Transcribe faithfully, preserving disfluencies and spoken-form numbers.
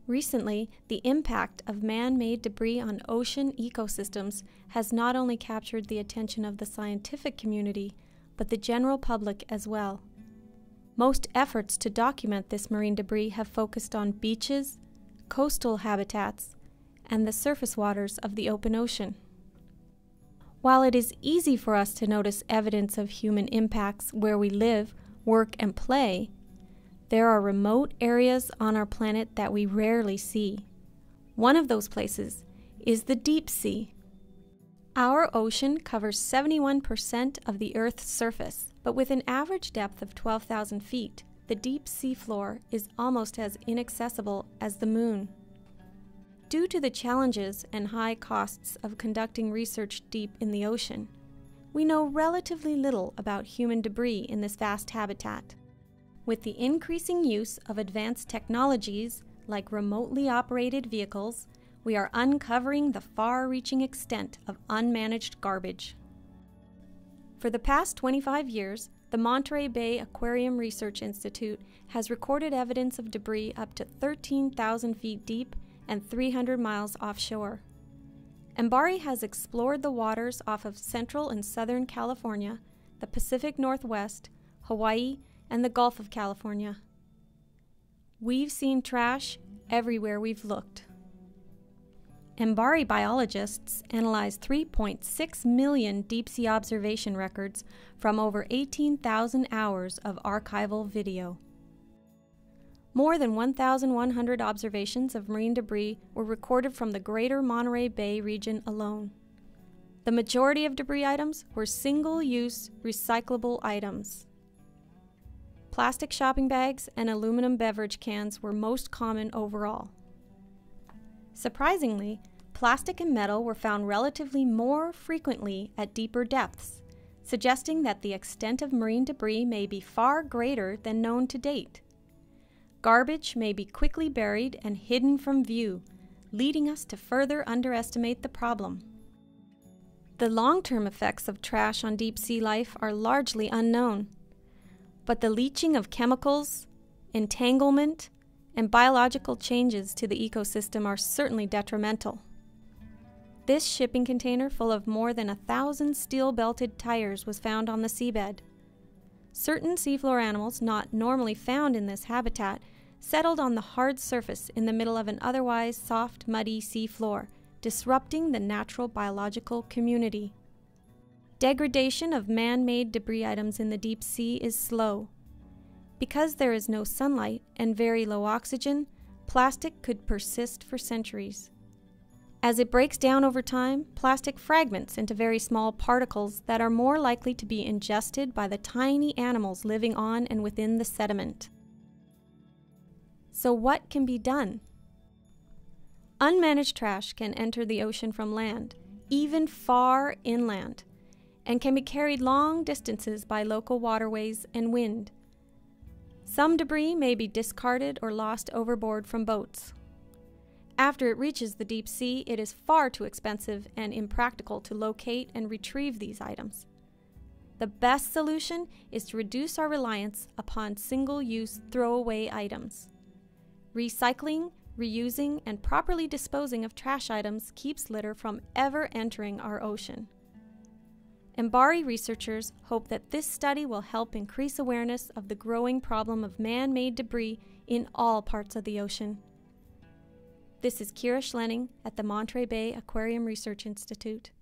Recently, the impact of man-made debris on ocean ecosystems has not only captured the attention of the scientific community, but the general public as well. Most efforts to document this marine debris have focused on beaches, coastal habitats, and the surface waters of the open ocean. While it is easy for us to notice evidence of human impacts where we live, work, and play, there are remote areas on our planet that we rarely see. One of those places is the deep sea. Our ocean covers seventy-one percent of the Earth's surface, but with an average depth of twelve thousand feet, the deep seafloor is almost as inaccessible as the moon. Due to the challenges and high costs of conducting research deep in the ocean, we know relatively little about human debris in this vast habitat. With the increasing use of advanced technologies like remotely operated vehicles, we are uncovering the far-reaching extent of unmanaged garbage. For the past twenty-five years, the Monterey Bay Aquarium Research Institute has recorded evidence of debris up to thirteen thousand feet deep and three hundred miles offshore. MBARI has explored the waters off of Central and Southern California, the Pacific Northwest, Hawaii, and the Gulf of California. We've seen trash everywhere we've looked. MBARI biologists analyzed three point six million deep-sea observation records from over eighteen thousand hours of archival video. More than one thousand one hundred observations of marine debris were recorded from the greater Monterey Bay region alone. The majority of debris items were single-use, recyclable items. Plastic shopping bags and aluminum beverage cans were most common overall. Surprisingly, plastic and metal were found relatively more frequently at deeper depths, suggesting that the extent of marine debris may be far greater than known to date. Garbage may be quickly buried and hidden from view, leading us to further underestimate the problem. The long-term effects of trash on deep-sea life are largely unknown, but the leaching of chemicals, entanglement, and biological changes to the ecosystem are certainly detrimental. This shipping container full of more than a thousand steel-belted tires was found on the seabed. Certain seafloor animals not normally found in this habitat settled on the hard surface in the middle of an otherwise soft, muddy seafloor, disrupting the natural biological community. Degradation of man-made debris items in the deep sea is slow. Because there is no sunlight and very low oxygen, plastic could persist for centuries. As it breaks down over time, plastic fragments into very small particles that are more likely to be ingested by the tiny animals living on and within the sediment. So what can be done? Unmanaged trash can enter the ocean from land, even far inland, and can be carried long distances by local waterways and wind. Some debris may be discarded or lost overboard from boats. After it reaches the deep sea, it is far too expensive and impractical to locate and retrieve these items. The best solution is to reduce our reliance upon single-use throwaway items. Recycling, reusing, and properly disposing of trash items keeps litter from ever entering our ocean. MBARI researchers hope that this study will help increase awareness of the growing problem of man-made debris in all parts of the ocean. This is Kira Schlenning at the Monterey Bay Aquarium Research Institute.